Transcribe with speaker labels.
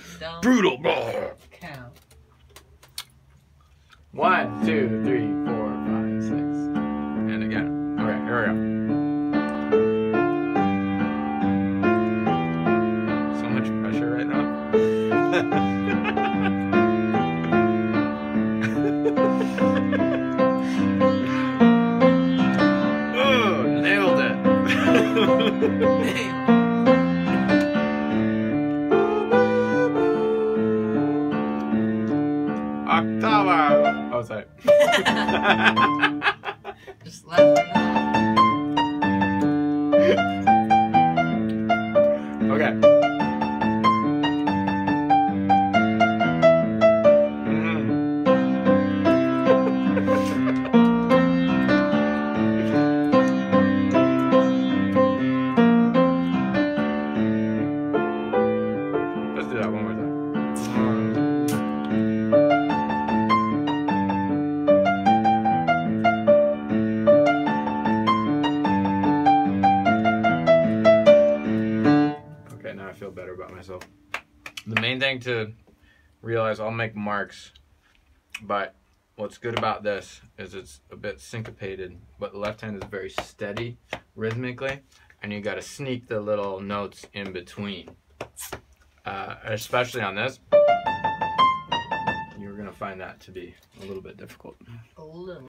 Speaker 1: Don't
Speaker 2: Brutal.
Speaker 1: count.
Speaker 2: 1, 2, 3, 4, 5, 6. And again. Okay, here we go. So much pressure right now. Oh, nailed it. Octava. Oh, sorry.
Speaker 1: Just left it
Speaker 2: Okay. Let's do that one more time. Okay, now I feel better about myself. The main thing to realize, I'll make marks, but what's good about this is it's a bit syncopated, but the left hand is very steady rhythmically, and you got to sneak the little notes in between. Especially on this, you're going to find that to be a little bit difficult.
Speaker 1: a little.